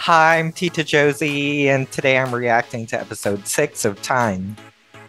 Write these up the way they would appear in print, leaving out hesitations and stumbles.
Hi, I'm Tita Josie, and today I'm reacting to episode 6 of Time.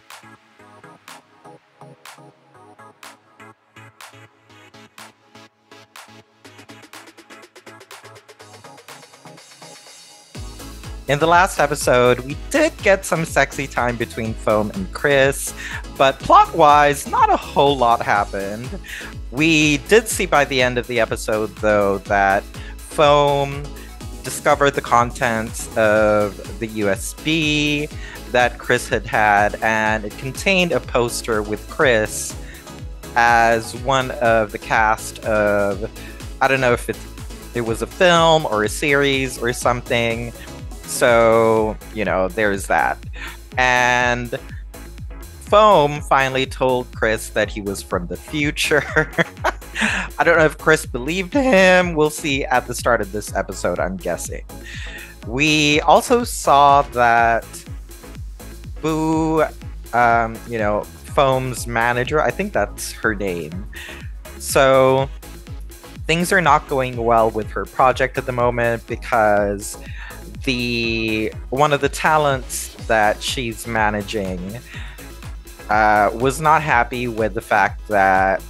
In the last episode, we did get some sexy time between Foam and Chris, but plot-wise, not a whole lot happened. We did see by the end of the episode, though, that Foam discovered the contents of the USB that Chris had, and it contained a poster with Chris as one of the cast of, I don't know if it was a film or a series or something. So, there's that. And Foam finally told Chris that he was from the future. I don't know if Chris believed him. We'll see at the start of this episode, I'm guessing. We also saw that Boo, Foam's manager, I think that's her name. So things are not going well with her project at the moment because one of the talents that she's managing was not happy with the fact that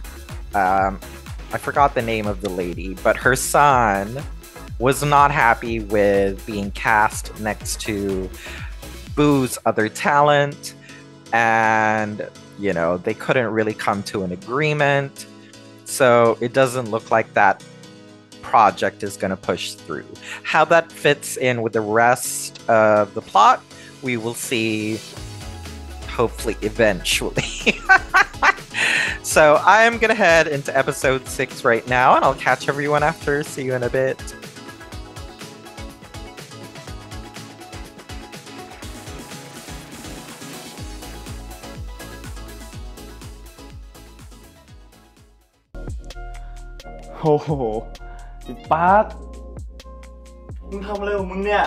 I forgot the name of the lady, but her son was not happy with being cast next to Boo's other talent, and they couldn't really come to an agreement. So it doesn't look like that project is going to push through. How that fits in with the rest of the plot, we will see, hopefully, eventually. So I'm going to head into episode 6 right now, and I'll catch everyone after. See you in a bit. Oh, ปาร์ตมึงทำอะไรของมึงเนี่ย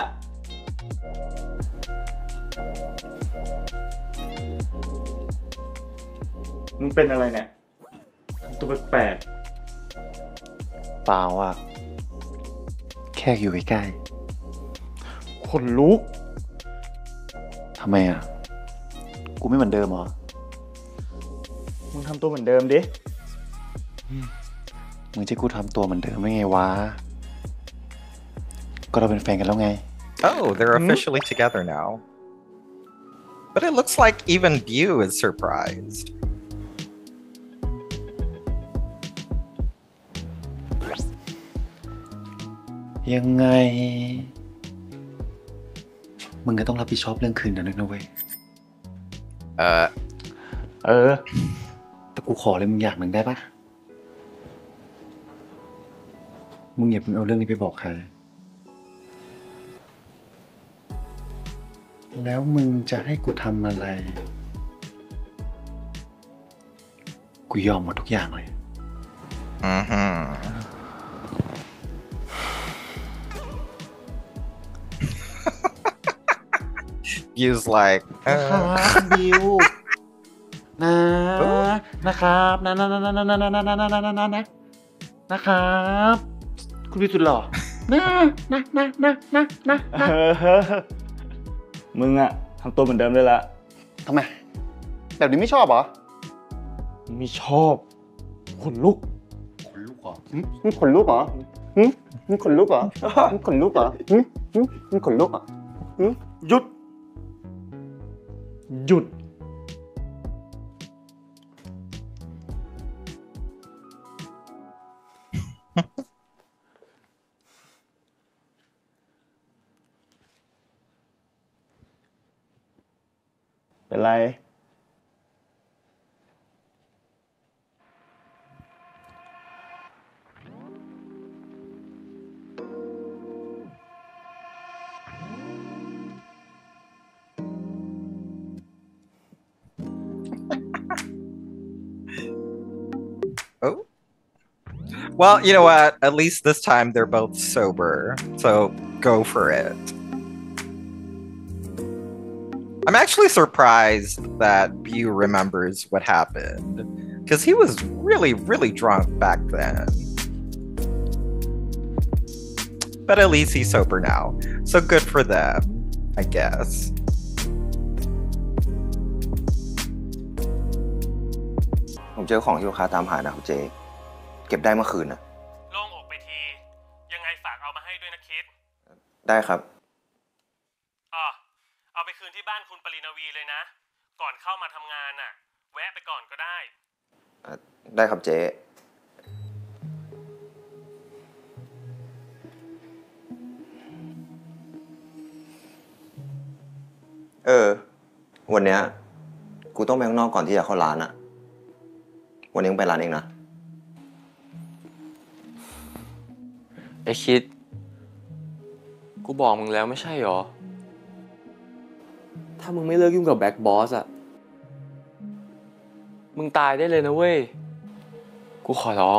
มึงเป็นอะไรเนี่ยตัวแปลกๆเปล่าอ่ะแค่อยู่ใกล้ๆขนลุกทำไมอ่ะกูไม่เหมือนเดิมหรอมึงทำตัวเหมือนเดิมดิมึงจะกูทำตัวเหมือนเดิมได้ไงวะก็เราเป็นแฟนกันแล้วไง Oh, they're officially together now. But it looks like even Bew is surprised. ยังไงมึงก็ต้องรับผิดชอบเรื่องคืนนั้นนะเว้ยแต่กูขอเลยมึงอยากหนึ่งได้ปะมึงอย่าเพิ่งเอาเรื่องนี้ไปบอกใครแล้วมึงจะให้กูทำอะไรกูยอมหมดทุกอย่างเลย Bew's like บิวนะครับนะครับคุณพี่สุดหล่อมึงอะทำตัวเหมือนเดิมเลยละทำไมแบบนี้ไม่ชอบเหรอไม่ชอบขนลุกเหรอมึงขนลุกเหรอมึงขนลุกเหรอมึงขนลุกเหรอมึงขนลุกอ่ะหยุดเป็นไร Oh. Well, you know what? At least this time they're both sober. So go for it. I'm actually surprised that Bew remembers what happened. Because he was really, really drunk back then. but at least he's sober now. So good for them, I guess. ผมเจอของที่ลูกค้าตามหานะครับเจ เก็บได้เมื่อคืนนะโล่งอกไปที ยังไงฝากเอามาให้ด้วยนะคิดได้ครับเอาไปคืนที่บ้านคุณปรินาวีเลยนะ ก่อนเข้ามาทำงานน่ะ แวะไปก่อนก็ได้ได้ครับเจ วันเนี้ยกูต้องไปข้างนอกก่อนที่จะเข้าร้านอะวันนี้มึงไปร้านเองนะไอคิด กูบอกมึงแล้วไม่ใช่หรอ ถ้ามึงไม่เลิกยุ่งกับแบ็คบอสอะมึงตายได้เลยนะเว้ย กูขอร้อง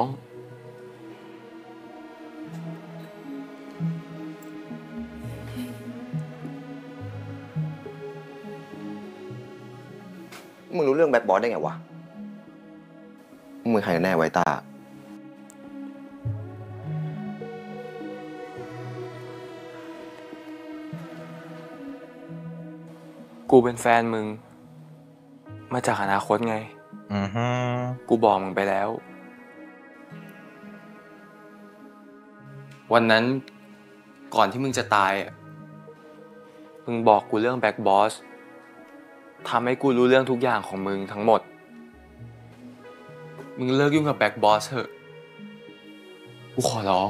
มึงรู้เรื่องแบ็คบอสได้ไงวะ มึงใครแน่ไว้ตากูเป็นแฟนมึง มาจากอนาคตไง กูบอกมึงไปแล้ว วันนั้นก่อนที่มึงจะตายอ่ะ มึงบอกกูเรื่องแบ็คบอสทำให้กูรู้เรื่องทุกอย่างของมึงทั้งหมด มึงเลิกยุ่งกับแบ็คบอสเถอะ กูขอร้อง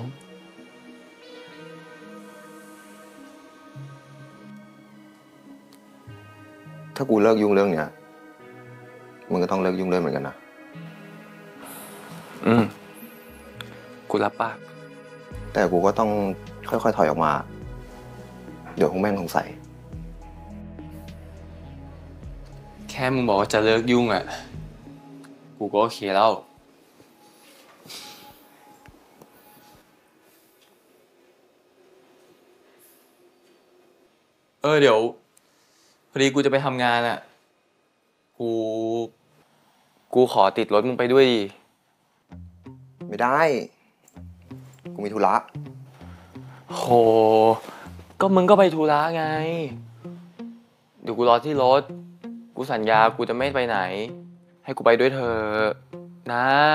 ถ้ากูเลิกยุ่งเรื่องเนี้ย มึงก็ต้องเลิกยุ่งด้วยเหมือนกันนะกูรับปากแต่กูก็ต้องค่อยๆถอยออกมา เดี๋ยวคงแม่งสงสัยแค่มึงบอกว่าจะเลิกยุ่งอ่ะ กูก็โอเคแล้ว เดี๋ยวพอดีกูจะไปทำงานอ่ะ กูขอติดรถมึงไปด้วยดิไม่ได้ กูมีธุระโห ก็มึงก็ไปธุระไง เดี๋ยวกูรอที่รถ กูสัญญากูจะไม่ไปไหน ให้กูไปด้วยเถอะนะ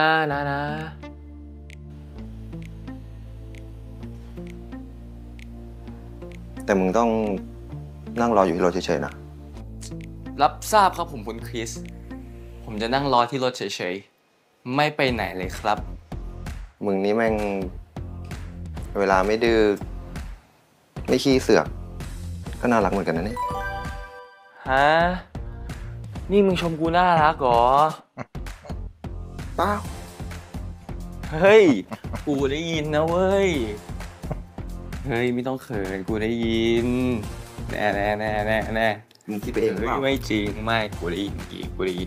แต่มึงต้องนั่งรออยู่ที่รถเฉยๆนะรับทราบครับผมคุณคริส ผมจะนั่งรอที่รถเฉยๆ ไม่ไปไหนเลยครับมึงนี่แม่ง เวลาไม่ดื้อไม่ขี้เสือก ก็น่ารักเหมือนกันนะเนี่ยฮะ นี่มึงชมกูน่ารักเหรอเปล่าเฮ้ย กูได้ยินนะเว้ย เฮ้ย ไม่ต้องเขิน กูได้ยิน แน่มึงคิดไปเองหรือเปล่าไม่จริง ไม่ กูได้ยินอีกกูได้ยิน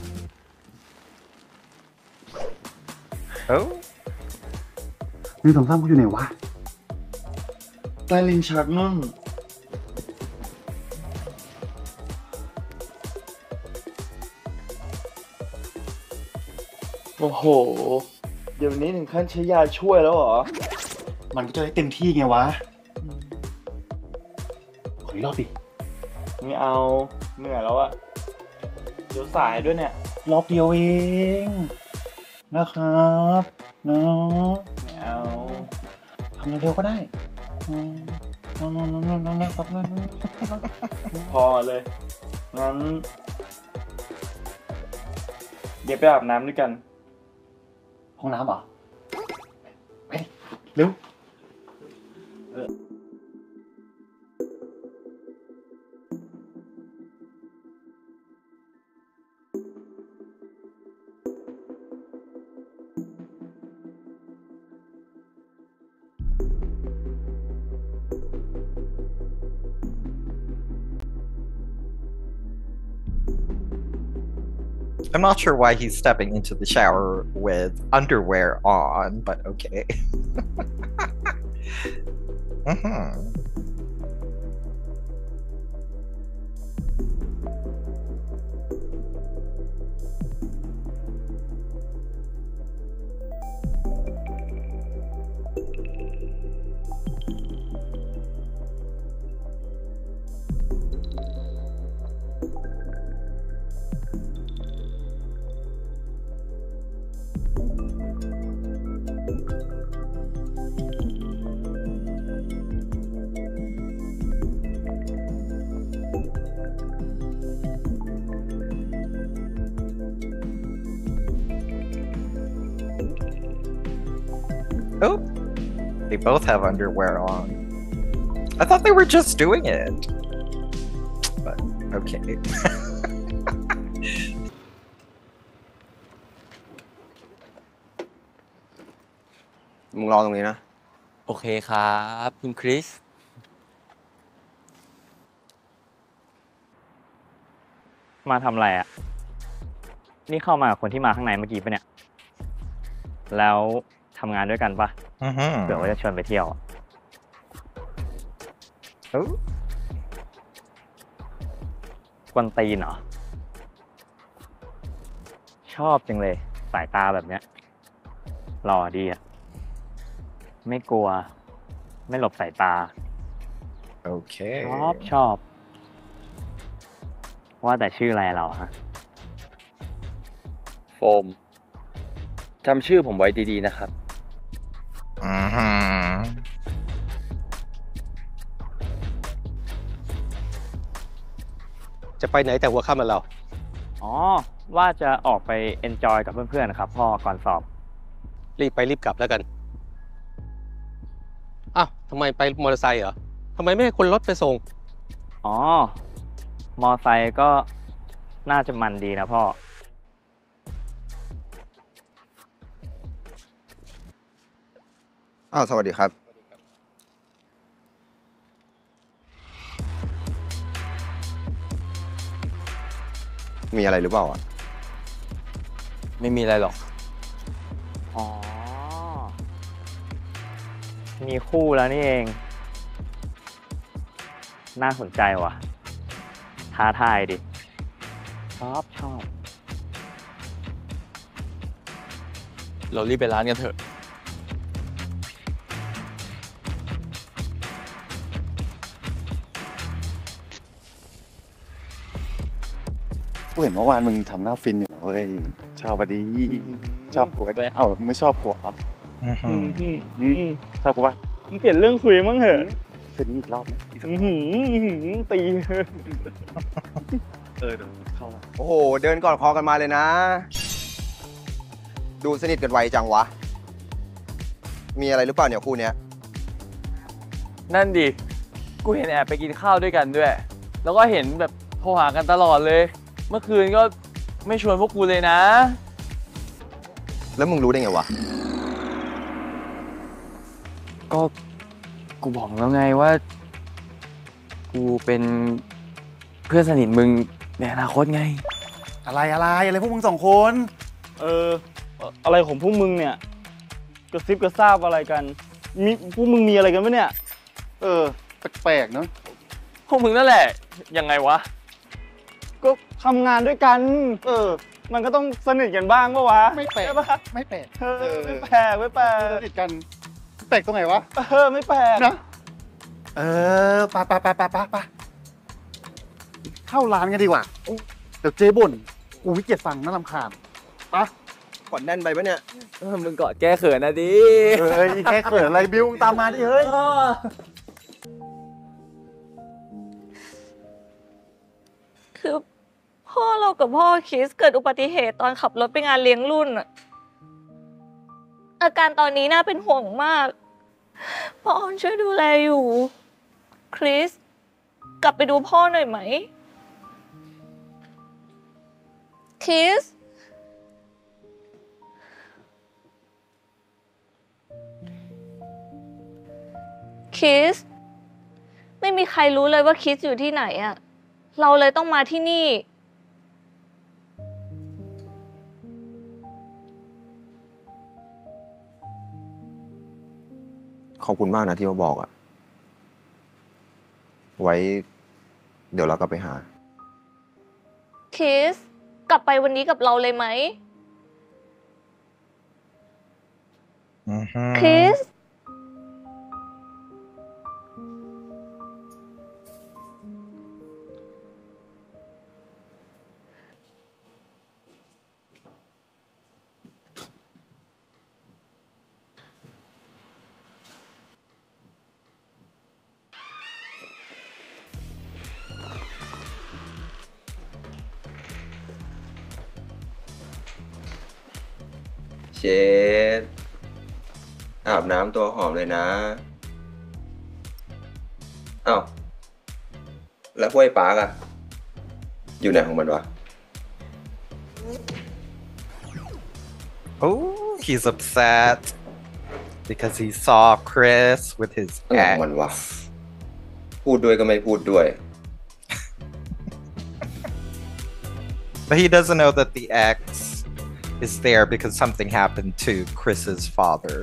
Oh? 1 2 3กูอยู่ไหนวะใต้ลิ้นชักนู่นโอ้โห เดี๋ยวนี้ถึงขั้นใช้ยาช่วยแล้วเหรอ มันก็จะได้เต็มที่ไงวะ ขออีกรอบดิ ไม่เอา เหนื่อยแล้วอะเดี๋ยวสายด้วยเนี่ย รอบเดียวเองนะครับเนาะไม่เอาทำเร็วๆก็ได้น้องครับพอเลย งั้น เดี๋ยวไปอาบน้ำด้วยกัน ห้องน้ำเหรอ ไปดิเร็ว I'm not sure why he's stepping into the shower with underwear on, but okay. Oh, they both have underwear on. I thought they were just doing it. But okay. มึงรอตรงนี้นะโอเคครับคุณคริสมาทำอะไรอ่ะ นี่เข้ามากับคนที่มาข้างในเมื่อกี้ปะเนี่ย แล้วทำงานด้วยกันปะ เผื่อว่าจะชวนไปเที่ยวอะ Oh, กวนตีนเหรอ ชอบจังเลย สายตาแบบเนี้ยหล่อดีอ่ะ ไม่กลัว ไม่หลบสายตา okay. ชอบ ว่าแต่ชื่ออะไรเราฮะโฟมจำชื่อผมไว้ดีๆนะครับ Mm-hmm. จะไปไหนแต่หัวค่ำมาเราอ๋อ ว่าจะออกไปเอนจอยกับเพื่อนๆนะครับพ่อก่อนสอบรีบไปรีบกลับแล้วกัน อ้าวทำไมไปมอเตอร์ไซค์เหรอทำไมไม่ให้คนรถไปส่งอ๋อ มอไซค์ก็น่าจะมันดีนะพ่ออ้าวสวัสดีครับ มีอะไรหรือเปล่าอ่ะไม่มีอะไรหรอกอ๋อ มีคู่แล้วนี่เอง น่าสนใจว่ะ ท้าทายดิ ชอบเรารีบไปร้านกันเถอะกูเห็นเมื่อวานมึงทำหน้าฟินอยู่เว้ยชอบพอดี ชอบกูด้วยเอ้าไม่ชอบกูเหรอ Mm-hmm. ชอบกูปะมึงเปลี่ยนเรื่องคุยมั้งเหรอคืนนี้อีกรอบไหมอีกสักตีเดี๋ยวเข้ามาโอ้โห เดินกอดคอกันมาเลยนะ ดูสนิทกันไวจังวะ มีอะไรหรือเปล่าเนี่ยคู่เนี้ยนั่นดิ กูเห็นแอบไปกินข้าวด้วยกันด้วย แล้วก็เห็นแบบโทรหากันตลอดเลย เมื่อคืนก็ไม่ชวนพวกกูเลยนะแล้วมึงรู้ได้ไงวะก็กูบอกแล้วไงว่า กูเป็นเพื่อนสนิทมึงในอนาคตไงอะไรพวกมึงสองคนอะไรของพวกมึงเนี่ย กระซิบกระซาบอะไรกันพวกมึงมีอะไรกันปะเนี่ยแปลกๆเนาะพวกมึงนั่นแหละ ยังไงวะก็ทำงานด้วยกัน มันก็ต้องสนิทกันบ้างปะวะไม่แปลกใช่ปะไม่แปลกไม่แปลกสนิทกันแปลกตรงไหนวะไม่แปลกนะไปเข้าร้านกันดีกว่าเดี๋ยวเจ๊บ่นกูวิเกียจฟังน่ารำคาญปะกดแน่นไปปะเนี่ยมึงกอดแก้เขินนะดิเฮ้ยแค่เขินอะไรบิวมึงตามมาดิเฮ้ยคือพ่อเรากับพ่อคริสเกิดอุบัติเหตุตอนขับรถไปงานเลี้ยงรุ่นอะอาการตอนนี้น่าเป็นห่วงมากพ่อออนช่วยดูแลอยู่คริสกลับไปดูพ่อหน่อยไหมคริสไม่มีใครรู้เลยว่าคริสอยู่ที่ไหนอะเราเลยต้องมาที่นี่ขอบคุณมากนะที่มาบอกอะไว้เดี๋ยวเรากลับไปหาคริสกลับไปวันนี้กับเราเลยไหม Mm-hmm. คริสเช็ดอาบน้ำตัวหอมเลยนะอ้าวแล้วพวกไอ้ปาร์กอะอยู่ไหนของมันวะ Oh, he's upset because he saw Chris with his อะไรของ ex. มันวะพูดด้วยก็ไม่พูดด้วย But he doesn't know that the ex is there because something happened to Chris's father.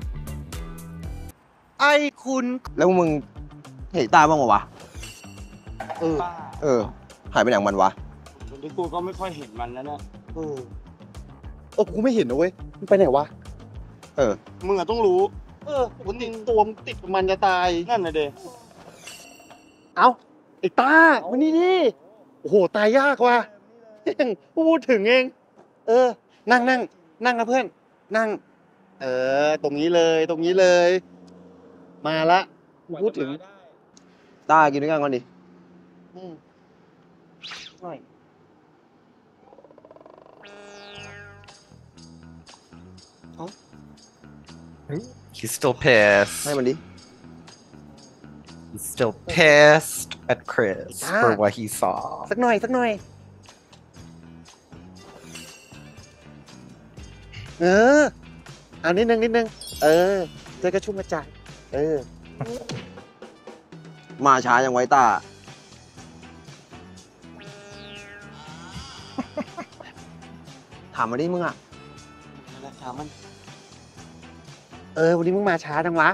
ไอ้คุณแล้วมึงเห็นตาบ้างวะ หายไปไหนของมันวะวันนี้กูก็ไม่ค่อยเห็นมันแล้วเนี่ยกูไม่เห็นนะเว้ยมันไปไหนวะมึงอะต้องรู้ปกติตัวมันติดกับมันจะตายนั่นน่ะเด้เอ้าไอ้ตาวันนี้ดิโอ้โหตายยากว่ะพูดถึงเอง นั่งนะเพื่อน นั่ง ตรงนี้เลย มาละพูดถึงตากินด้วยกันก่อนดิ He's still pissed. ให้มันดิ He's still pissed at Chris for what he saw. สักหน่อยเอานิดนึงเจอกระชุ่มกระจายมาช้ายังไว้ตา ถามมาดิมึงอ่ะถามมันวันนี้มึงมาช้าจังวะ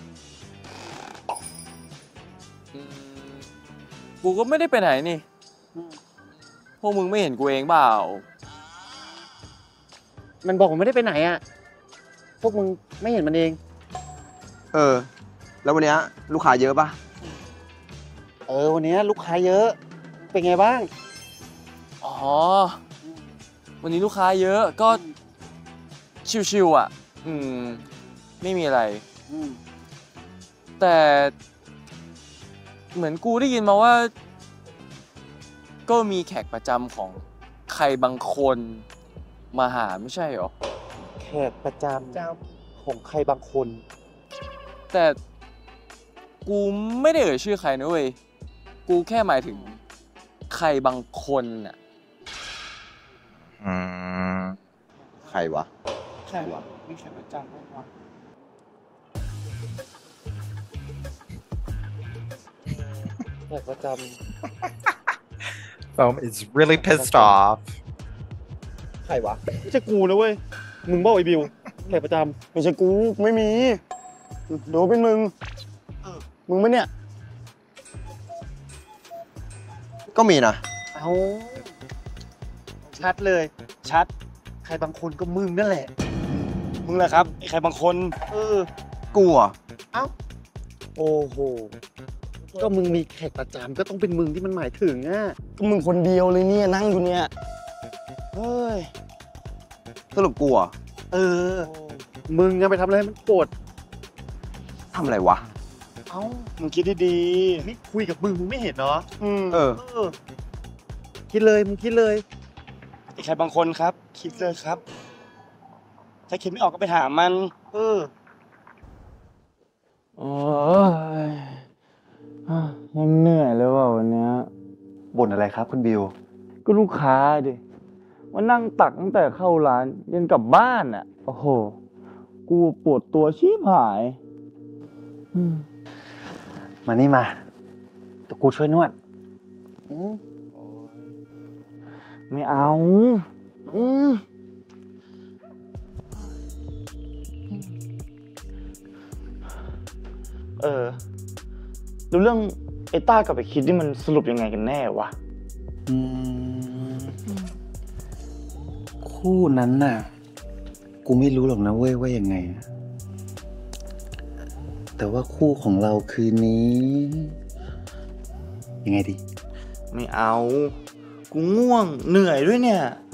กูก็ไม่ได้ไปไหนนี่ พวกมึงไม่เห็นกูเองเปล่ามันบอกผมไม่ได้ไปไหนอ่ะ พวกมึงไม่เห็นมันเองแล้ววันเนี้ยลูกค้าเยอะปะวันนี้ลูกค้าเยอะ เป็นไงบ้างอ๋อ วันนี้ลูกค้าเยอะก็ชิวๆอ่ะ ไม่มีอะไร แต่เหมือนกูได้ยินมาว่า ก็มีแขกประจำของใครบางคนมาหาไม่ใช่หรอแขกประจำของใครบางคนแต่กูไม่ได้เอ่ยชื่อใครนะเว้ย กูแค่หมายถึงใครบางคนน่ะใครวะใช่วะมีแขกประจำบ้างวะแขกประจ Foam is really pissed off. ำใครวะ ไม่ใช่กูนะเว้ย มึงบอกไอ้บิวแขกประจำไม่ใช่กู ไม่มีเดี๋ยวเป็นมึง มึงไหมเนี่ยก็มีนะเอาชัดเลยชัดใครบางคนก็มึงนั่นแหละมึงแหละครับไอ้ใครบางคนกูอ่ะโอ้โห ก็มึงมีแขกประจำก็ต้องเป็นมึงที่มันหมายถึงอ่ะก็มึงคนเดียวเลยเนี่ยนั่งอยู่เนี่ย เฮ้ยสรุปกูอ่ะมึงอะไปทำอะไรให้มันโกรธทำอะไรวะเอ้ามึงคิดดีนี่คุยกับมึงไม่เห็นเหรอๆคิดเลยมึงคิดเลยไอ้ใครบางคนครับ คิดเลยครับ ถ้าคิดไม่ออกก็ไปถามมันโอ้ยยังเหนื่อยเลยว่ะวันเนี้ยบ่นอะไรครับคุณบิวก็ลูกค้าดิมานั่งตักตั้งแต่เข้าร้านยันกลับบ้านอ่ะ โอ้โห กูปวดตัวชีพหายมานี่มาแต่กูช่วยนวดไม่เอาแล้วเรื่องไอ้ต้ากับไอ้คิดนี่มันสรุปยังไงกันแน่วะคู่นั้นน่ะ กูไม่รู้หรอกนะเว้ยว่ายังไง แต่ว่าคู่ของเราคืนนี้ ยังไงดีไม่เอา กูง่วงเหนื่อยด้วยเนี่ย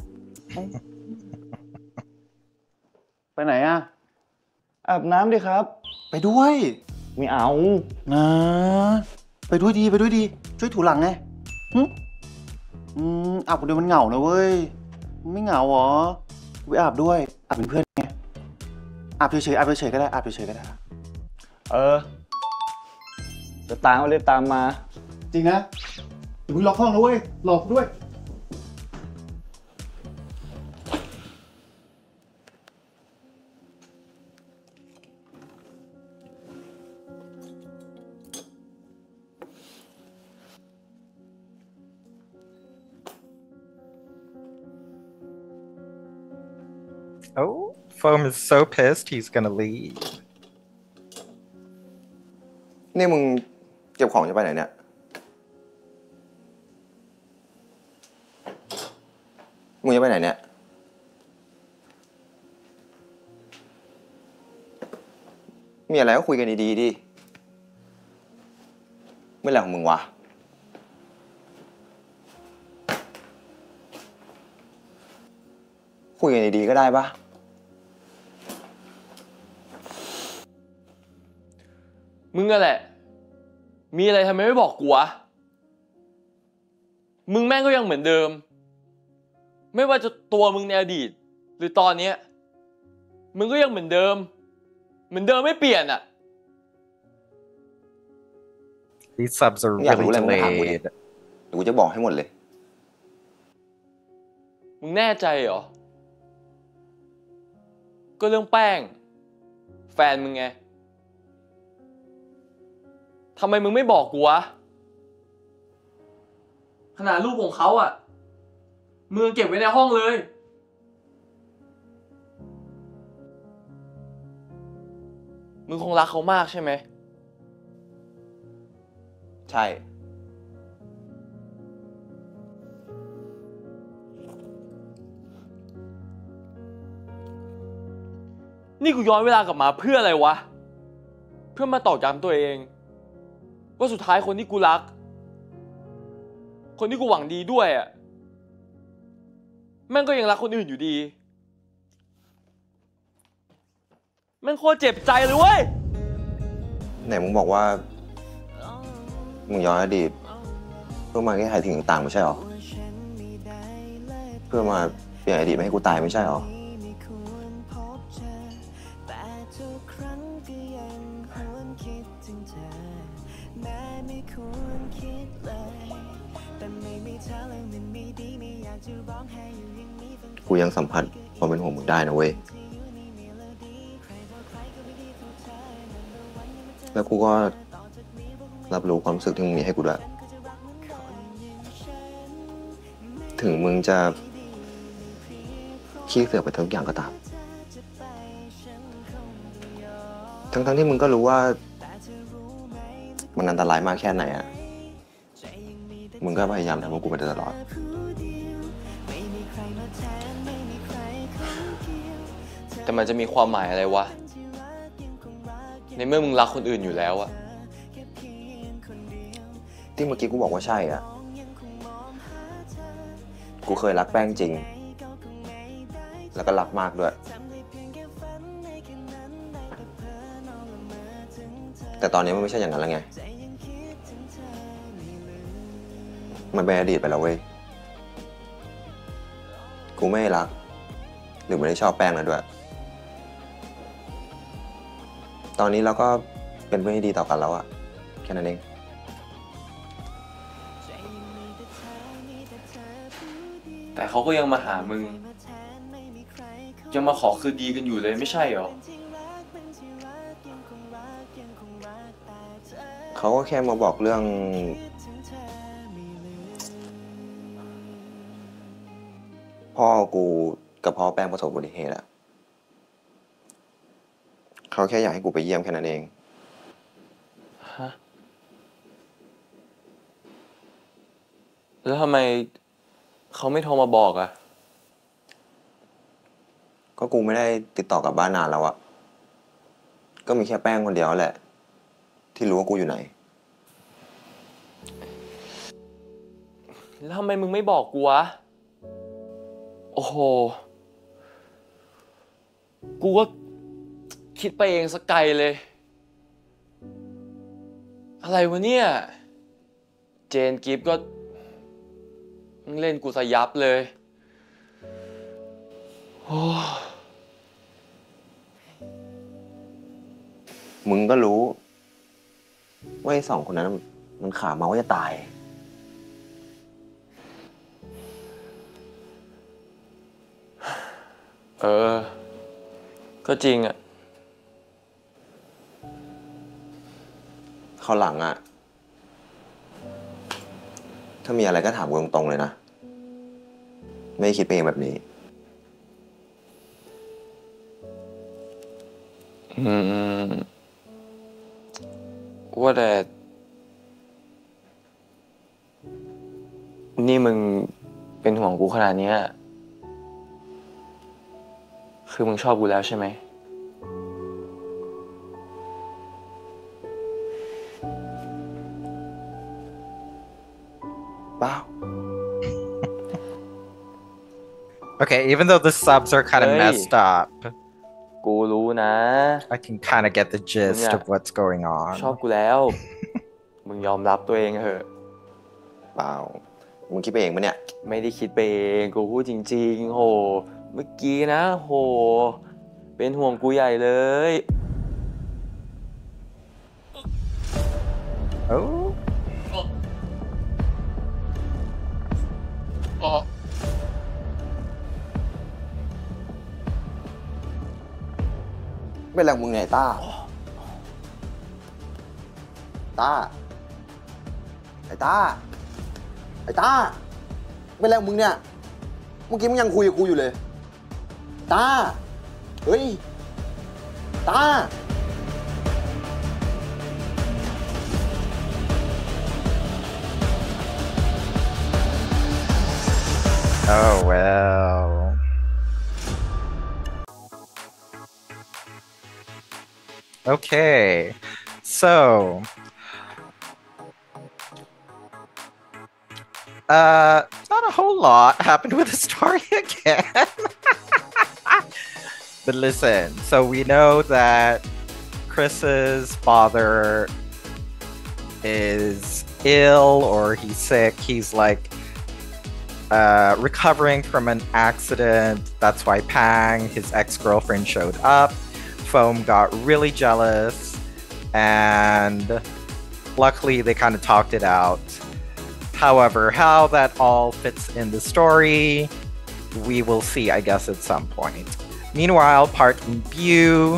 ไปไหนอ่ะอาบน้ำดิครับไปด้วยไม่เอานะ ไปด้วยดี ช่วยถูหลังไงอาบคนเดียวมันเหงานะเว้ยมึงไม่เหงาเหรอกูไปอาบด้วย อาบเป็นเพื่อนไงอาบเฉยๆอาบเฉยๆก็ได้อาบเฉยๆก็ได้จะตามก็รีบตามมาจริงนะอย่าเพิ่งล็อกห้องนะเว้ยหลอกด้วย Oh, Foam is so pissed he's gonna leave. นี่มึงเก็บของจะไปไหนเนี่ย มึงจะไปไหนเนี่ย มีอะไรก็คุยกันดีๆดิเมื่อไหร่ของมึงวะ คุยกันดีๆก็ได้ปะมึงอะแหละ มีอะไรทำไมไม่บอกกูวะ มึงแม่งก็ยังเหมือนเดิม ไม่ว่าจะตัวมึงในอดีต หรือตอนนี้มึงก็ยังเหมือนเดิม เหมือนเดิมไม่เปลี่ยนอะ These subs are อยากรู้ really อะไรมึงถามกูดิ delayed. เดี๋ยวกูจะบอกให้หมดเลยมึงแน่ใจเหรอ ก็เรื่องแป้ง แฟนมึงไง ทำไมมึงไม่บอกกูวะ ขนาดรูปของเขาอ่ะ มึงเก็บไว้ในห้องเลย มึงคงรักเขามากใช่ไหมใช่นี่กูย้อนเวลากลับมาเพื่ออะไรวะ เพื่อมาตอกย้ำตัวเอง ว่าสุดท้ายคนที่กูรัก คนที่กูหวังดีด้วยอ่ะแม่งก็ยังรักคนอื่นอยู่ดีแม่งโคตรเจ็บใจเลยเว้ยไหนมึงบอกว่า มึงย้อนอดีตเพื่อมาแก้ไขสิ่งต่างๆไม่ใช่หรอ เพื่อมาเปลี่ยนอดีตไม่ให้กูตายไม่ใช่หรอ กูยังสัมผัสความเป็นห่วงมึงได้นะเว้ย แล้วกูก็รับรู้ความรู้สึกที่มึงมีให้กูด้วย ถึงมึงจะขี้เสือกไปทุกอย่างก็ตาม ทั้งที่มึงก็รู้ว่ามันอันตรายมากแค่ไหนอะมึงก็พยายามทำให้กูไปตลอดแต่มันจะมีความหมายอะไรวะ ในเมื่อมึงรักคนอื่นอยู่แล้วอะที่เมื่อกี้กูบอกว่าใช่อะกูเคยรักแป้งจริง แล้วก็รักมากด้วย แต่ตอนนี้มันไม่ใช่อย่างนั้นแล้วไง มันเป็นอดีตไปแล้วเว้ย กูไม่รัก หรือไม่ได้ชอบแป้งแล้วด้วย ตอนนี้เราก็เป็นเพื่อนที่ดีต่อกันแล้วอะแค่นั้นเองแต่เขาก็ยังมาหามึง ยังมาขอคืนดีกันอยู่เลยไม่ใช่เหรอเขาก็แค่มาบอกเรื่องพ่อกูกับพ่อแป้งประสบอุบัติเหตุอะเขาแค่อยากให้กูไปเยี่ยมแค่นั้นเองฮะ แล้วทำไมเขาไม่โทรมาบอกอะก็กูไม่ได้ติดต่อกับบ้านนานแล้วอะก็มีแค่แป้งคนเดียวแหละ ที่รู้ว่ากูอยู่ไหนแล้วทำไมมึงไม่บอกกูวะ โอ้โห กูก็คิดไปเองสักไกลเลย อะไรวะเนี่ย เจนกิฟก็เล่นกูซะยับเลยโอ้มึงก็รู้ว่าไอ้สองคนนั้นมันขาเมาว่าจะตายก็จริงอะคราวหลังอะถ้ามีอะไรก็ถามกูตรงๆเลยนะ ไม่คิดไปเองแบบนี้ว่าแต่นี่มึงเป็นห่วงกูขนาดเนี้ยคือมึงชอบกูแล้วใช่ไหมเปล่า Okay, even though the subs are kind of Hey. messed up, กูรู้นะ I can kind of get the gist Yeah. of what's going ชอบ on. กูแล้ว มึงยอมรับตัวเองเถอะเปล่า มึงคิดไปเองปะเนี่ยไม่ได้คิดไปเองกูพูดจริงๆ โห เมื่อกี้นะ โห เป็นห่วงกูใหญ่เลย Oh, เป็นแรงมึงไงต้า ต้า ไอ้ต้า ไอ้ต้า เป็นแรงมึงเนี่ย เมื่อกี้มึงยังคุยกับกูอยู่เลย ต้า เฮ้ย ต้า oh well. Okay, so not a whole lot happened with the story again. But listen, so we know that Chris's father is ill or he's sick. He's like recovering from an accident. That's why Pang, his ex-girlfriend, showed up. Foam got really jealous, and luckily they kind of talked it out. However, how that all fits in the story, we will see, I guess, at some point. Meanwhile, Park and Bu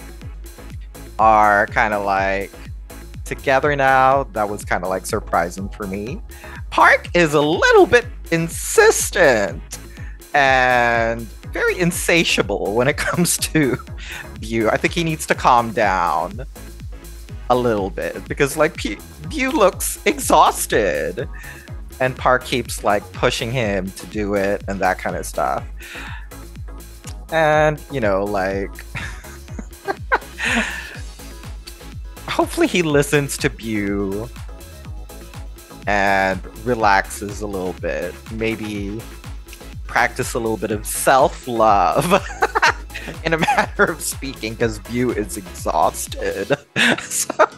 are kind of like together now. That was kind of like surprising for me. Park is a little bit insistent and very insatiable when it comes to Bu. I think he needs to calm down a little bit because like Bu looks exhausted and Park keeps like pushing him to do it and that kind of stuff. And you know, like hopefully he listens to Bu and relaxes a little bit. Maybe practice a little bit of self-love in a matter of speaking, because Bu is exhausted. So,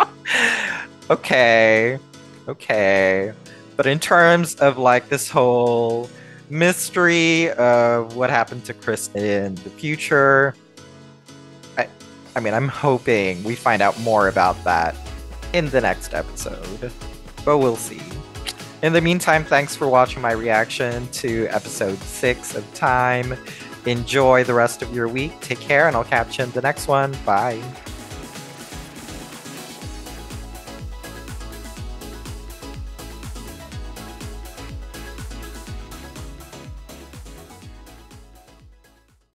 okay. But in terms of like this whole mystery of what happened to Chris in the future, I mean, I'm hoping we find out more about that in the next episode, but we'll see. In the meantime, thanks for watching my reaction to episode 6 of Time. Enjoy the rest of your week. Take care, and I'll catch you in the next one. Bye.